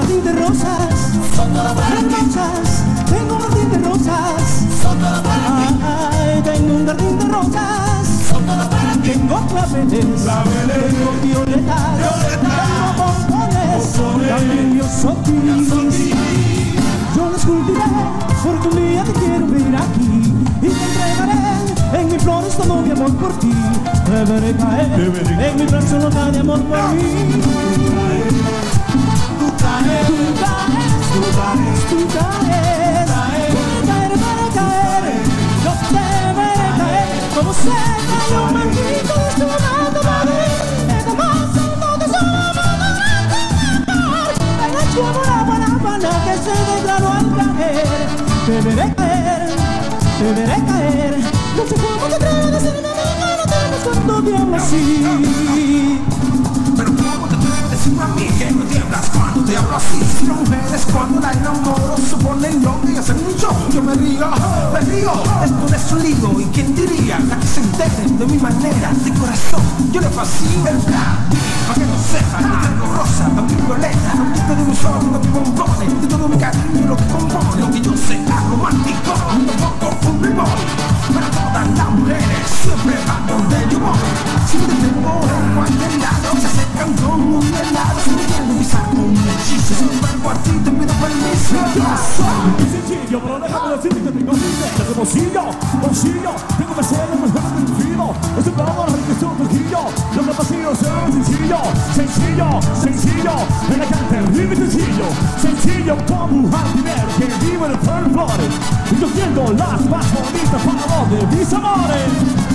jardín de rosas, hermosas. Tengo un jardín de rosas, ay, tengo un jardín de rosas. Tengo claveles, tengo violetas, tengo bombones, también miosotis. Yo los cultivé porque un día te quiero ver aquí y te entregaré en mis flores todo mi amor por ti. Te veré caer en mi brazo loca de amor por mí. Tú caes, tú caes, tú caes, tú caes, para caer, yo te veré caer como se cayó un maldito instrumento para mí. Es demasiado todo solo es como la guanábana que se declaró al caer. Te veré caer, no sé cómo te atreves a ser mi amiga, no tienes cuando te hablo así. Pero cómo te atreves a decirme a mí que no tiemblas cuando te hablo así. Si las mujeres cuando la enamoro suponen lo que hacen un show. Yo me río, esto es un lío. ¿Y quién diría? La que se entere de mi manera de corazón. Yo le fascino el plan, para que no sepa, yo tengo rosa, a mi violeta, no quito de un solo, no te bombones, de todo mi cariño lo que compone, lo que yo sea romántico, no pongo un limón. Pero todas las mujeres siempre van donde yo voy. Si te tengo en cualquier lado, se acercan como un helado. Si me quieren pisar con un hechizo, si me vengo a ti te pido permiso. Yo soy muy sencillo, pero déjame decirte que tengo miles de bolsillo, tengo mercedes más grandes del fino. Es un programa enriquecido un Trujillo. Lo que pasillo será sencillo, elegante, libre y sencillo como un jardinero que vive en el pueblo Flores. Y yo quiero las más bonitas para los de mis amores.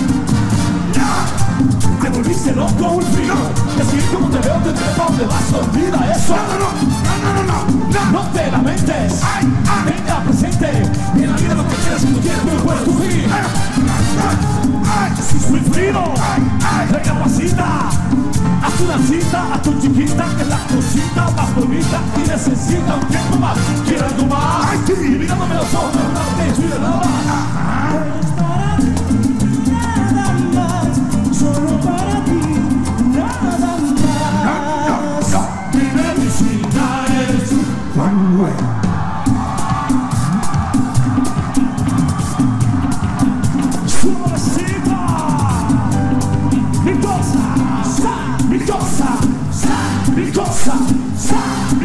Te volviste loco un frío, y así como te veo te trepa donde vas, olvida eso. No te lamentes, tenga presente, en la vida lo que quieras y no quieres no puedes sufrir. Si soy frío, recapacita, haz una cita a tu chiquita que es la cosita más bonita y necesita un tiempo más, quiere algo más. Y mirándome los ojos, no te soy de nada. Solo para ti, nada más. Mi medicina eres tú, Manuel. Suavecita, mi cosa, mi cosa, mi cosa, mi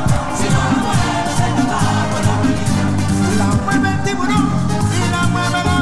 la mueve el tiburón y la mueve la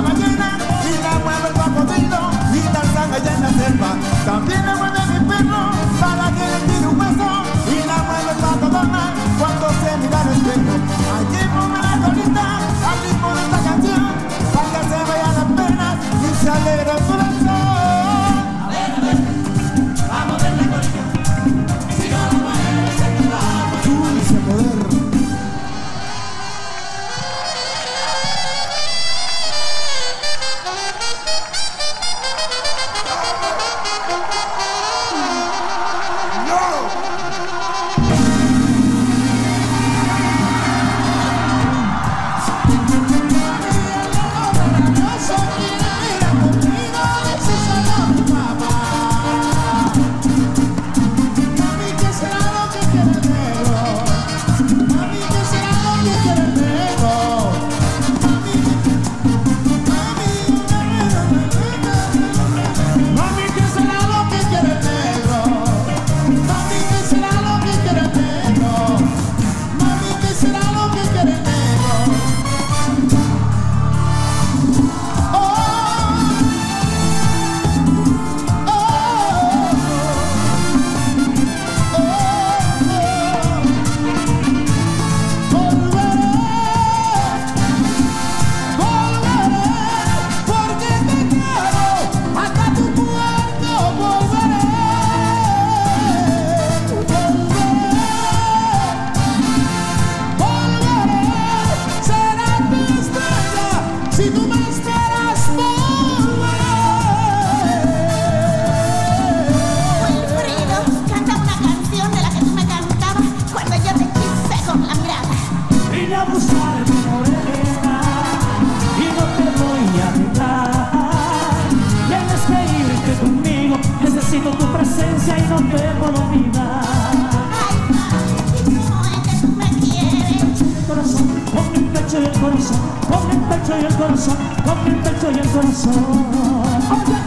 corazón, con el pecho y el corazón, con el pecho y el corazón. ¡Oye!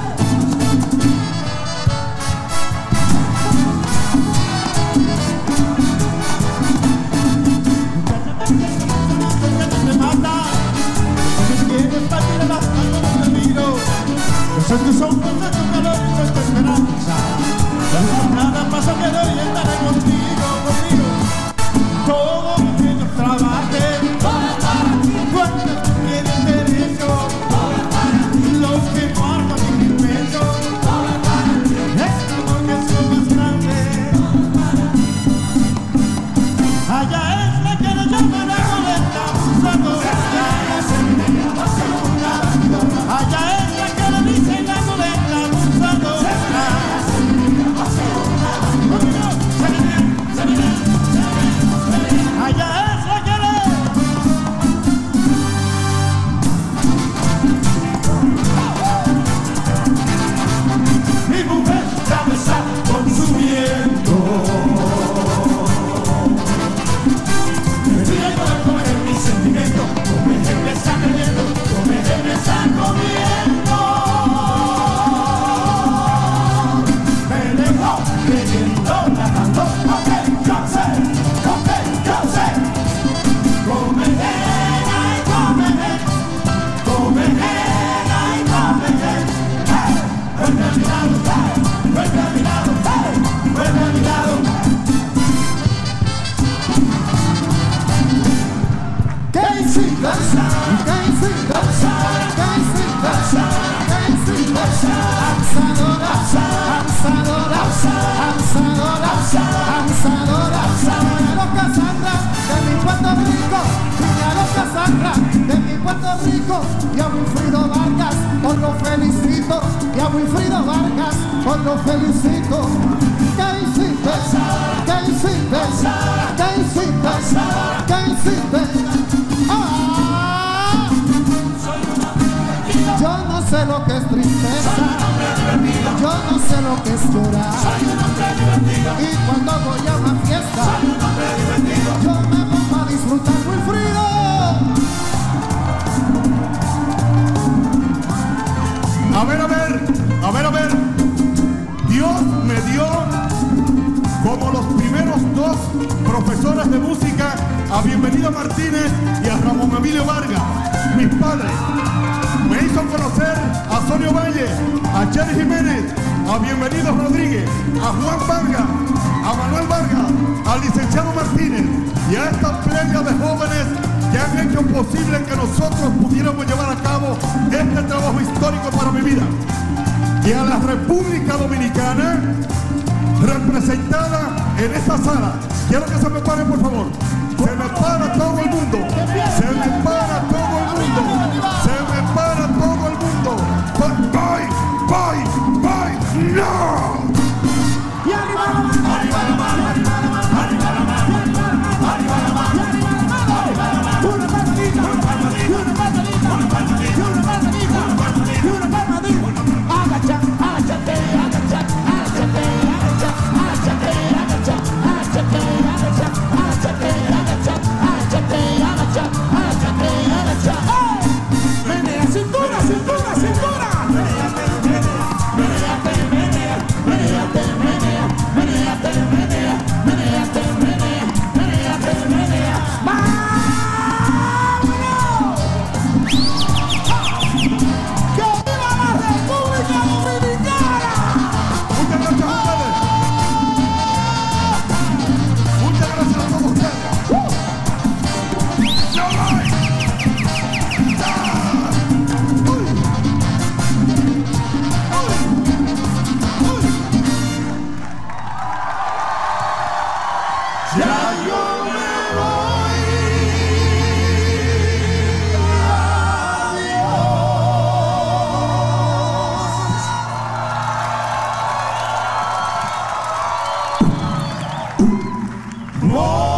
Son tus ojos, de tu calor y de tu esperanza. Nada pasa que doy estaré contigo, conmigo. Todo lo que yo trabaje, cuando tú tienes derecho, lo que guardo en mi pecho, es amor que es lo más grande. Allá es la que le llaman la goleta, buscando allá es la que le dicen la goleta, buscando allá es la que le... Mi mujer ya me está consumiendo. Me voy a comer mi sentimiento, comer me está creyendo, comer me está comiendo. Me dejó creyendo, nadando, ok, yo sé. De mi Puerto Rico, y a Wilfrido Vargas, por lo felicito, y a Wilfrido Vargas, por lo felicito. ¿Qué hiciste? ¿Qué hiciste? ¿Qué hiciste? ¿Qué hiciste? ¡Ah! Yo no sé lo que es tristeza, yo no sé lo que es llorar. Y cuando voy a una fiesta, yo me pongo a disfrutar, Wilfrido. A ver, Dios me dio como los primeros dos profesores de música a Bienvenido Martínez y a Ramón Emilio Vargas, mis padres. Me hizo conocer a Sonio Valle, a Chely Jiménez, a Bienvenido Rodríguez, a Juan Vargas, a Manuel Vargas, al licenciado Martínez y a esta playa de jóvenes que han hecho posible que nosotros pudiéramos llevar a cabo este trabajo histórico para mi vida. Y a la República Dominicana, representada en esta sala. Quiero que se me pare, por favor. Se me para todo el mundo. Se me para todo el mundo. Se me para todo el mundo. Voy, no. Y arriba la mano, arriba la mano, arriba la mano, arriba la mano, arriba la mano, arriba la mano. Una palmadita, una palmadita, una palmadita, una palmadita, una palmadita, una palmadita, una palmadita. Agacha, agáchate, agacha, agáchate, agacha, agáchate, agacha, agáchate, agacha, agáchate, agacha, agáchate, agacha, agáchate, agacha. Menea cintura, cintura, cintura. Meneate, menea, meneate, menea, meneate, menea, meneate, menea, meneate, menea. ¡Vámonos! ¡Que viva la República Dominicana! Muchas gracias a ustedes. Muchas gracias a todos ustedes. Ya yo me voy. Adiós.